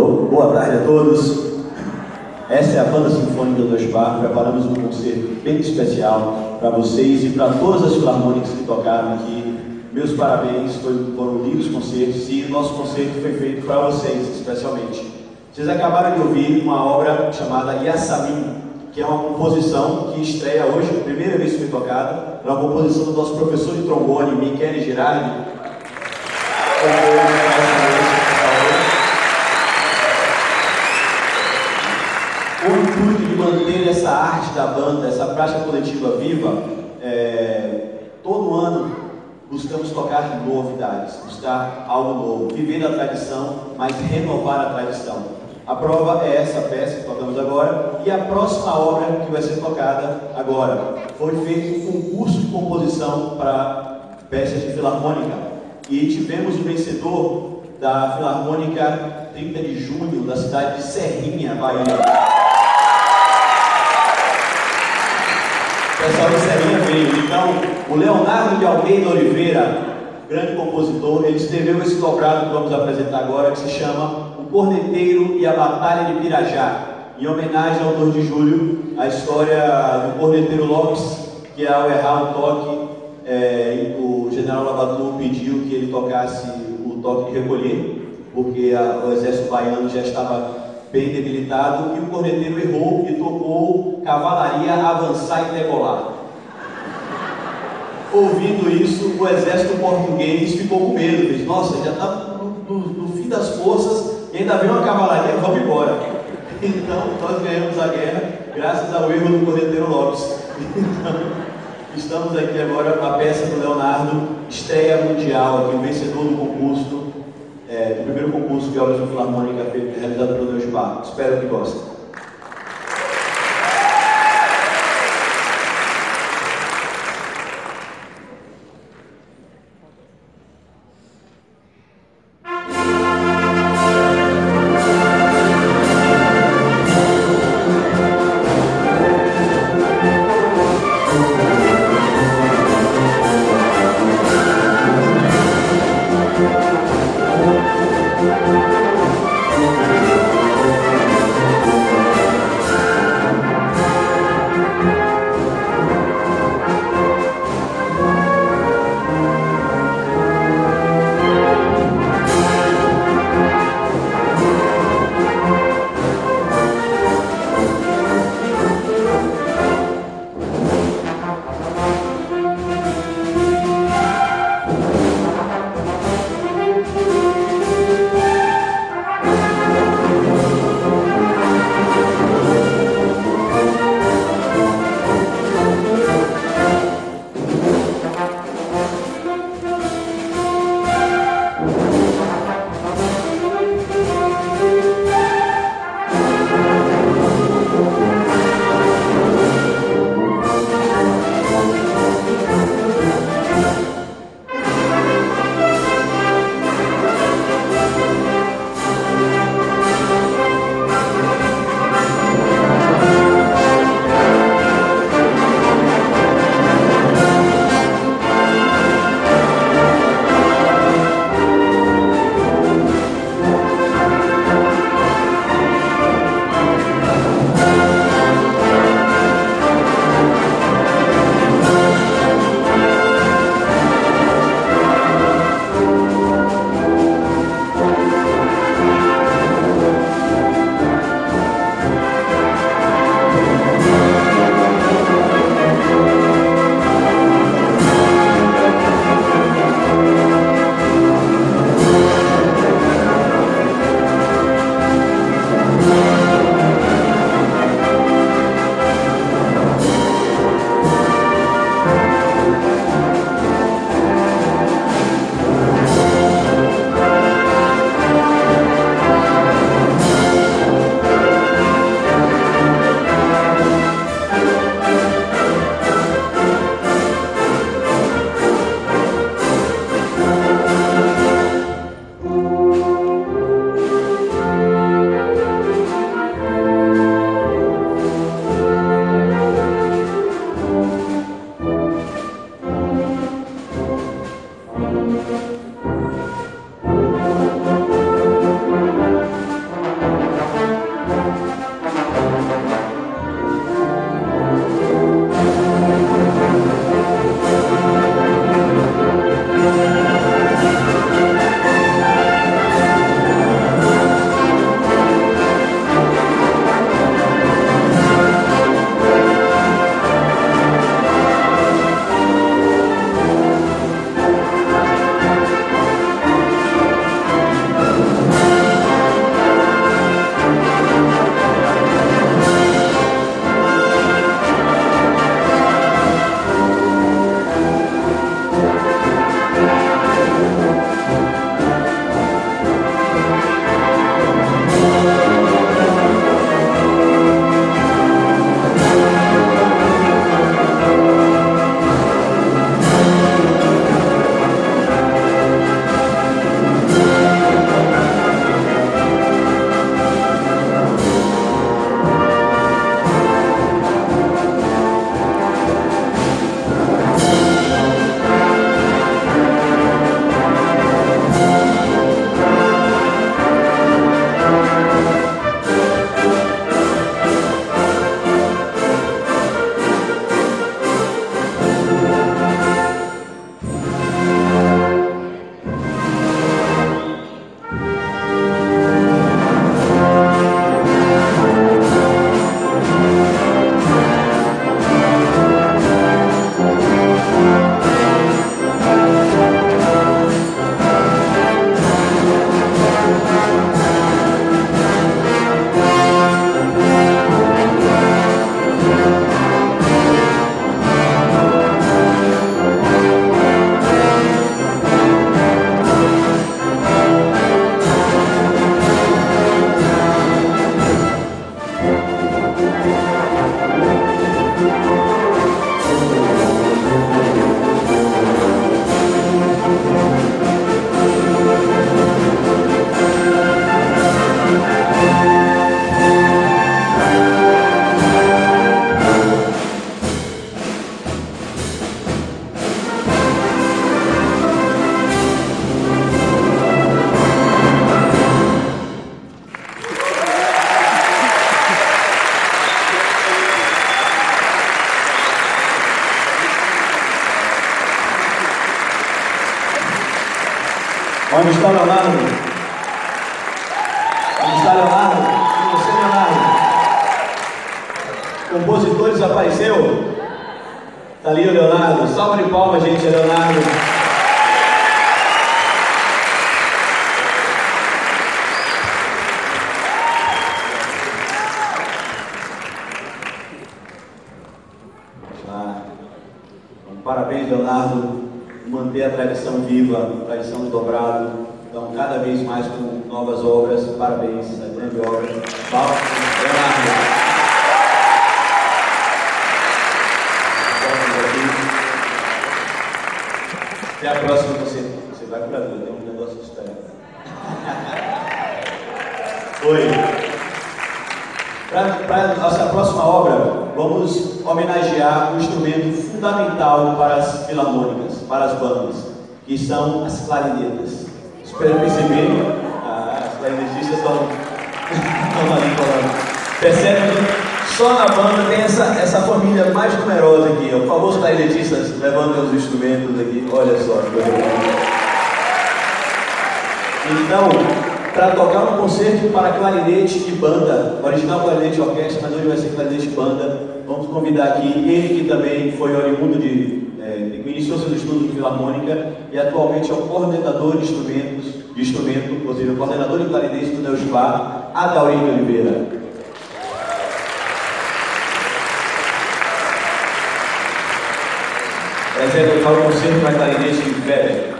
Boa tarde a todos. Essa é a Banda Sinfônica do Bar. Preparamos um concerto bem especial para vocês e para todas as filarmônicas que tocaram aqui. Meus parabéns, foram lindos concertos e o nosso concerto foi feito para vocês, especialmente. Vocês acabaram de ouvir uma obra chamada Yasamin, que é uma composição que estreia hoje, a primeira vez que foi tocada. É uma composição do nosso professor de trombone, Michele Girardi. O intuito de manter essa arte da banda, essa prática coletiva viva, todo ano buscamos tocar novidades, buscar algo novo, viver a tradição, mas renovar a tradição. A prova é essa peça que tocamos agora e a próxima obra que vai ser tocada agora. Foi feito um concurso de composição para peças de filarmônica e tivemos o vencedor da Filarmônica 30 de Junho, da cidade de Serrinha, Bahia. O pessoal de Serrinha veio. Então, o Leonardo de Almeida Oliveira, grande compositor, ele escreveu esse dobrado que vamos apresentar agora, que se chama O Corneteiro e a Batalha de Pirajá, em homenagem ao 2 de julho, a história do Corneteiro Lopes, que ao errar o toque, o general Lavatu pediu que ele tocasse o toque de recolher, porque o exército baiano já estava bem debilitado, e o corneteiro errou e tocou Cavalaria Avançar e Degolar. Ouvindo isso, o exército português ficou com medo, disse: nossa, já está no fim das forças e ainda vem uma cavalaria, vamos embora. Então, nós ganhamos a guerra graças ao erro do corneteiro Lopes. Então, estamos aqui agora com a peça do Leonardo, estreia mundial, aqui, o vencedor do concurso, do primeiro concurso de obras de filarmônica realizado pelo Deus Bar. Espero que gostem. Onde está Leonardo? Onde está Leonardo? E você, Leonardo? Compositores apareceu? Está ali o Leonardo. Salva de palmas, gente, é Leonardo. Parabéns, Leonardo. Manter a tradição viva, a tradição do dobrado. Então, cada vez mais com novas obras. Parabéns, a grande obra. Palmas, Leonardo. Até a próxima, você vai para mim, tem um negócio estranho. Oi. Para a nossa próxima obra, vamos homenagear um instrumento fundamental para as filarmônicas, para as bandas, que são as clarinetas. Espero perceber, as clarinetistas estão ali falando. Percebe que só na banda tem essa família mais numerosa aqui. O famoso clarinetistas levantam os instrumentos aqui, olha só. Então, para tocar um concerto para clarinete e banda, original clarinete e orquestra, mas hoje vai ser clarinete e banda. Vamos convidar aqui ele que também foi oriundo que iniciou seus estudos de filarmônica e atualmente é o coordenador de instrumento, ou seja, o coordenador de clarinete do Neusbar, Adalino Oliveira. Esse é o concerto para clarinete de Weber.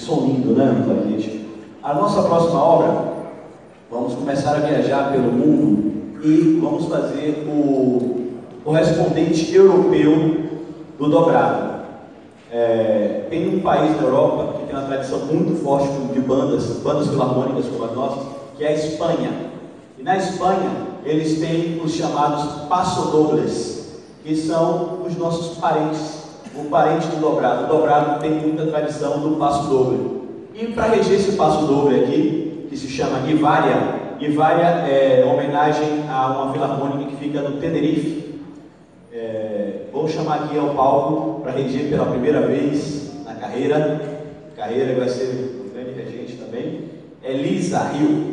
som lindo, né, no clarinete? A nossa próxima obra, vamos começar a viajar pelo mundo e vamos fazer o correspondente europeu do dobrado. Tem um país na Europa que tem uma tradição muito forte de bandas filarmônicas como as nossas, que é a Espanha. E na Espanha, eles têm os chamados passodobles, que são os nossos parentes, o parente do dobrado. O dobrado tem muita tradição do passodoble. E para reger esse passodoble aqui, que se chama Guivaria, Guivaria é homenagem a uma filarmônica que fica no Tenerife. Vou chamar aqui ao palco para reger pela primeira vez na carreira que vai ser um grande regente também, Elisa Rio.